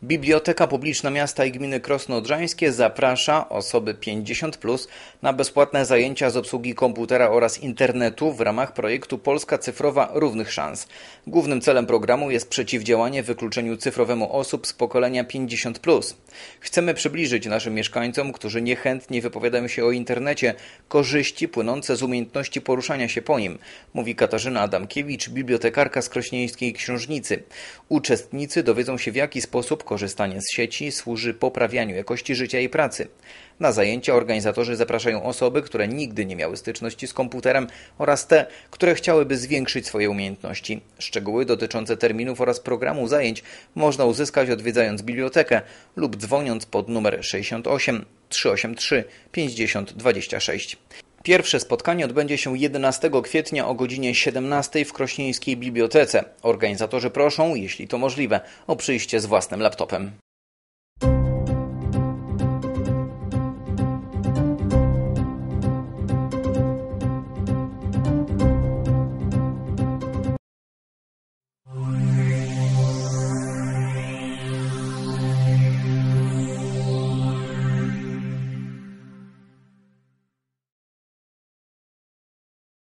Biblioteka Publiczna Miasta i Gminy Krosno Odrzańskie zaprasza osoby 50+ na bezpłatne zajęcia z obsługi komputera oraz internetu w ramach projektu Polska Cyfrowa Równych Szans. Głównym celem programu jest przeciwdziałanie wykluczeniu cyfrowemu osób z pokolenia 50+. Chcemy przybliżyć naszym mieszkańcom, którzy niechętnie wypowiadają się o internecie, korzyści płynące z umiejętności poruszania się po nim, mówi Katarzyna Adamkiewicz, bibliotekarka z krośnieńskiej Książnicy. Uczestnicy dowiedzą się, w jaki sposób korzystanie z sieci służy poprawianiu jakości życia i pracy. Na zajęcia organizatorzy zapraszają osoby, które nigdy nie miały styczności z komputerem oraz te, które chciałyby zwiększyć swoje umiejętności. Szczegóły dotyczące terminów oraz programu zajęć można uzyskać odwiedzając bibliotekę lub dzwoniąc pod numer 68 383 50 26. Pierwsze spotkanie odbędzie się 11 kwietnia o godzinie 17 w Krośnieńskiej Bibliotece. Organizatorzy proszą, jeśli to możliwe, o przyjście z własnym laptopem.